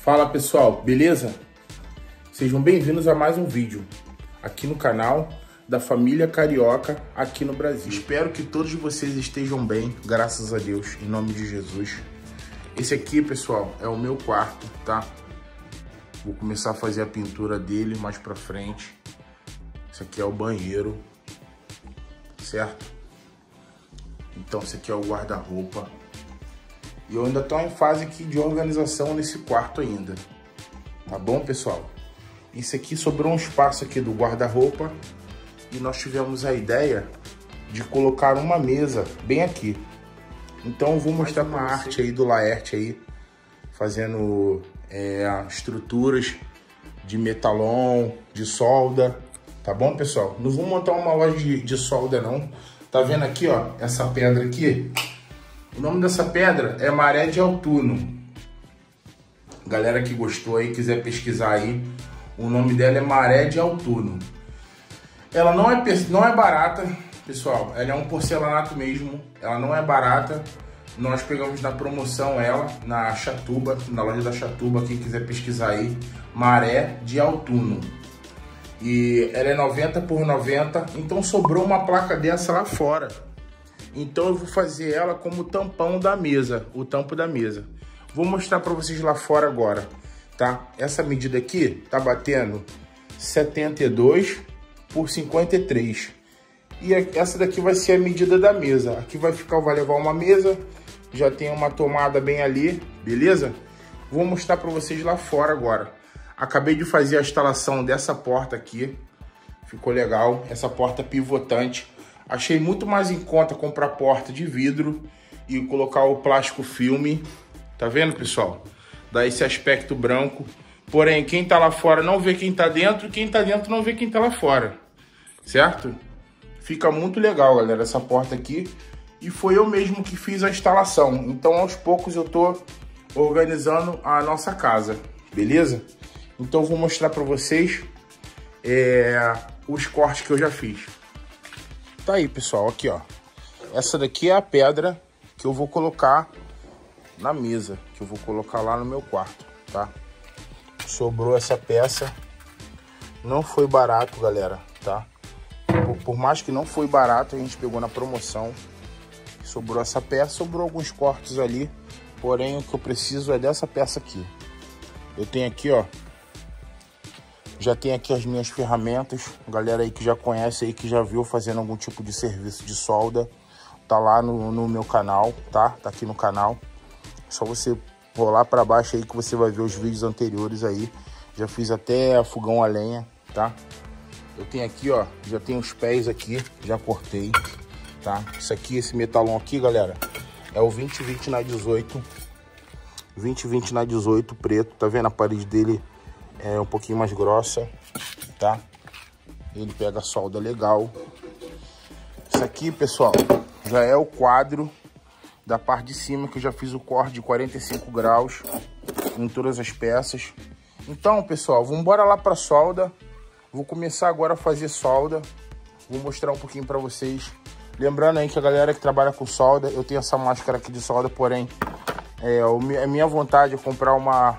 Fala pessoal, beleza? Sejam bem-vindos a mais um vídeo aqui no canal da família Carioca aqui no Brasil. Espero que todos vocês estejam bem, graças a Deus, em nome de Jesus. Esse aqui, pessoal, é o meu quarto, tá? Vou começar a fazer a pintura dele mais pra frente. Esse aqui é o banheiro, certo? Então, esse aqui é o guarda-roupa. E eu ainda estou em fase aqui de organização nesse quarto ainda. Tá bom, pessoal? Isso aqui sobrou um espaço aqui do guarda-roupa. E nós tivemos a ideia de colocar uma mesa bem aqui. Então eu vou mostrar uma arte aí do Laerte aí. Fazendo estruturas de metalon, de solda. Tá bom, pessoal? Não vou montar uma loja de solda não. Tá vendo aqui, ó, essa pedra aqui? O nome dessa pedra é Maré de Autuno. Galera que gostou aí, quiser pesquisar aí, o nome dela é Maré de Autuno. Ela não é barata, pessoal. Ela é um porcelanato mesmo. Ela não é barata. Nós pegamos na promoção ela, na Chatuba, na loja da Chatuba. Quem quiser pesquisar aí, Maré de Autuno. E ela é 90 por 90. Então sobrou uma placa dessa lá fora. Então eu vou fazer ela como tampão da mesa, o tampo da mesa. Vou mostrar para vocês lá fora agora, tá? Essa medida aqui tá batendo 72 por 53. E essa daqui vai ser a medida da mesa. Aqui vai levar uma mesa, já tem uma tomada bem ali, beleza? Vou mostrar para vocês lá fora agora. Acabei de fazer a instalação dessa porta aqui. Ficou legal, essa porta pivotante. Achei muito mais em conta comprar porta de vidro e colocar o plástico filme. Tá vendo, pessoal? Dá esse aspecto branco. Porém, quem tá lá fora não vê quem tá dentro, e quem tá dentro não vê quem tá lá fora. Certo? Fica muito legal, galera, essa porta aqui. E foi eu mesmo que fiz a instalação. Então, aos poucos eu tô organizando a nossa casa. Beleza? Então, eu vou mostrar pra vocês os cortes que eu já fiz. Tá aí, pessoal, aqui, ó. Essa daqui é a pedra que eu vou colocar na mesa, que eu vou colocar lá no meu quarto, tá? Sobrou essa peça. Não foi barato, galera, tá? Por mais que não foi barato, a gente pegou na promoção. Sobrou essa peça, sobrou alguns cortes ali. Porém, o que eu preciso é dessa peça aqui. Eu tenho aqui, ó. Já tem aqui as minhas ferramentas. Galera aí que já conhece aí, que já viu fazendo algum tipo de serviço de solda, tá lá no meu canal, tá? Tá aqui no canal. Só você rolar para baixo aí que você vai ver os vídeos anteriores aí. Já fiz até fogão a lenha, tá? Eu tenho aqui, ó, já tem os pés aqui, já cortei, tá? Isso aqui, esse metalon aqui, galera, é o 2020 na 18. 2020 na 18 preto, tá vendo? A parede dele é um pouquinho mais grossa, tá? Ele pega a solda legal. Isso aqui, pessoal, já é o quadro da parte de cima, que eu já fiz o corte de 45 graus em todas as peças. Então, pessoal, vamos embora lá para solda. Vou começar agora a fazer solda. Vou mostrar um pouquinho para vocês. Lembrando aí que a galera que trabalha com solda, eu tenho essa máscara aqui de solda, porém, a minha vontade é comprar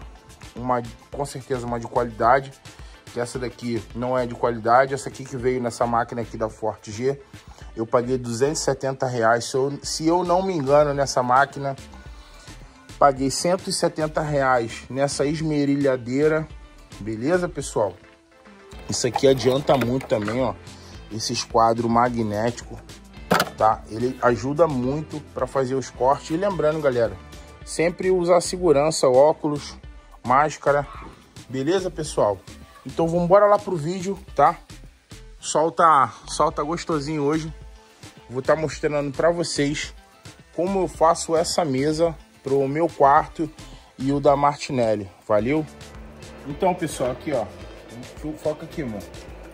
com certeza uma de qualidade, que essa daqui não é de qualidade. Essa aqui que veio nessa máquina aqui da Forte G, eu paguei R$270. Se eu não me engano, nessa máquina, paguei R$170 nessa esmerilhadeira. Beleza, pessoal? Isso aqui adianta muito também, ó. Esse esquadro magnético, tá? Ele ajuda muito para fazer os cortes. E lembrando, galera, sempre usar segurança, óculos, máscara. Beleza, pessoal? Então vamos embora lá pro vídeo, tá? Sol tá gostosinho hoje. Vou estar mostrando para vocês como eu faço essa mesa pro meu quarto e o da Martinelli. Valeu? Então, pessoal, aqui, ó. Foca aqui, amor.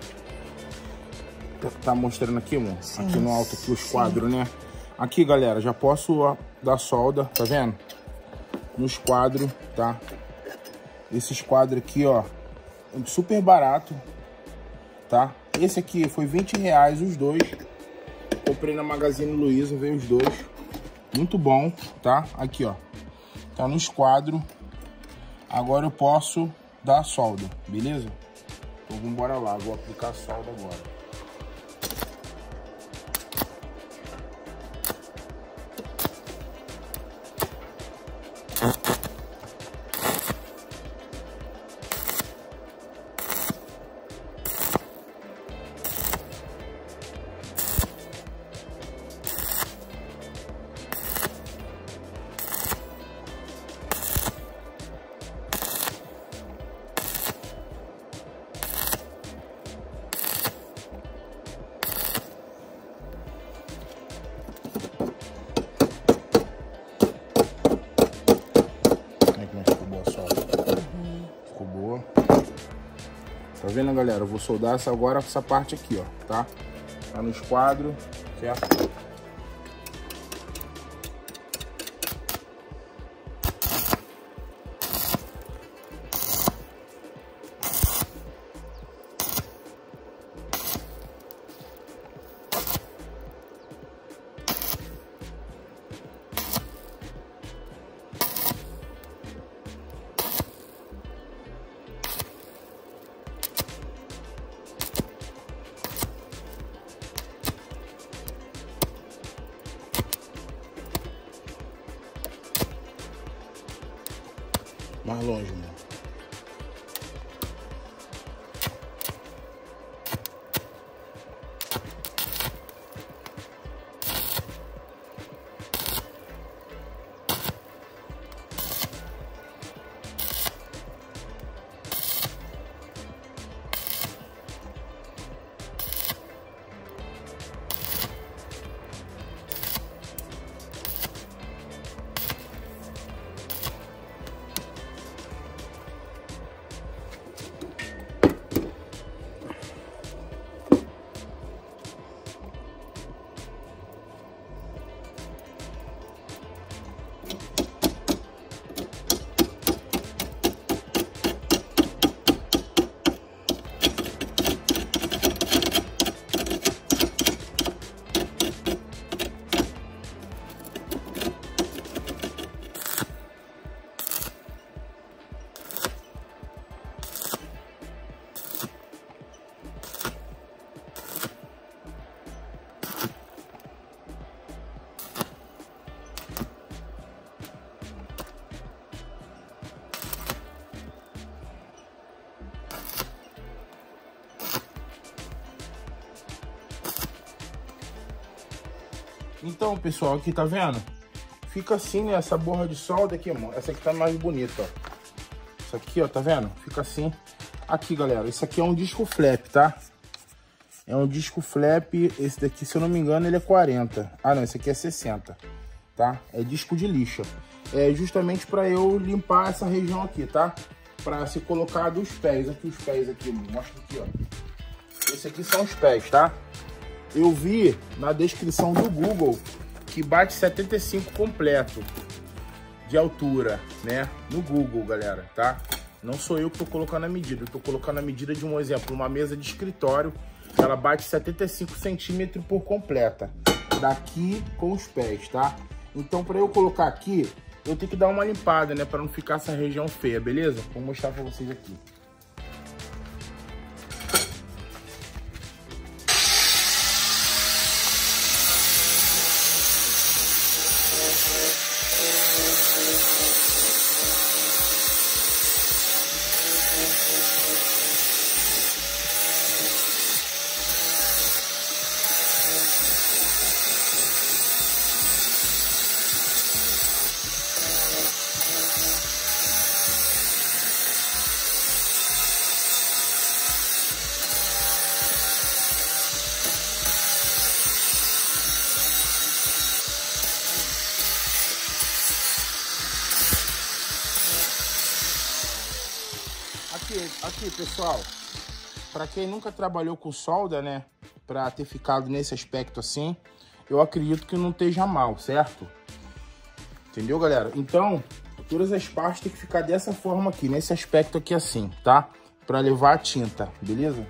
Tá mostrando aqui, amor? Sim, aqui no alto, aqui os quadros, né? Aqui, galera, já posso dar solda, tá vendo? Nos quadros, tá? Esses quadros aqui, ó, super barato, tá? Esse aqui foi R$20 os dois. Comprei na Magazine Luiza, veio os dois. Muito bom, tá? Aqui, ó. Tá nos quadros. Agora eu posso dar a solda, beleza? Então vamos embora lá, vou aplicar a solda agora. Tá vendo, galera? Eu vou soldar essa parte aqui, ó, tá? Tá no esquadro, certo? Mais longe, mano. Então, pessoal, aqui tá vendo? Fica assim, né? Essa borra de solda aqui, amor. Essa aqui tá mais bonita, ó. Isso aqui, ó, tá vendo? Fica assim. Aqui, galera, isso aqui é um disco flap, tá? É um disco flap. Esse daqui, se eu não me engano, ele é 40. Ah, não, esse aqui é 60, tá? É disco de lixa. É justamente pra eu limpar essa região aqui, tá? Pra se colocar dos pés. Aqui os pés aqui, mostra aqui, ó. Esse aqui são os pés, tá? Eu vi na descrição do Google que bate 75 completo de altura, né? No Google, galera, tá? Não sou eu que tô colocando a medida. Eu tô colocando a medida de um exemplo, uma mesa de escritório. Ela bate 75 centímetros por completa. Daqui com os pés, tá? Então, para eu colocar aqui, eu tenho que dar uma limpada, né? Para não ficar essa região feia, beleza? Vou mostrar para vocês aqui. Aqui, pessoal, para quem nunca trabalhou com solda, né, para ter ficado nesse aspecto assim, eu acredito que não esteja mal, certo? Entendeu, galera? Então, todas as partes tem que ficar dessa forma aqui, nesse aspecto aqui assim, tá? Para levar a tinta, beleza?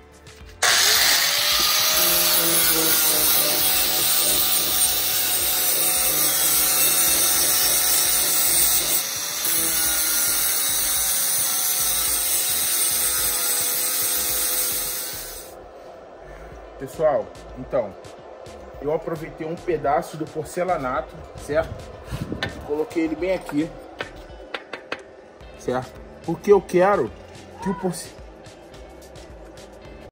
Pessoal, então, eu aproveitei um pedaço do porcelanato, certo? Coloquei ele bem aqui, certo? Porque eu quero que o porcelanato...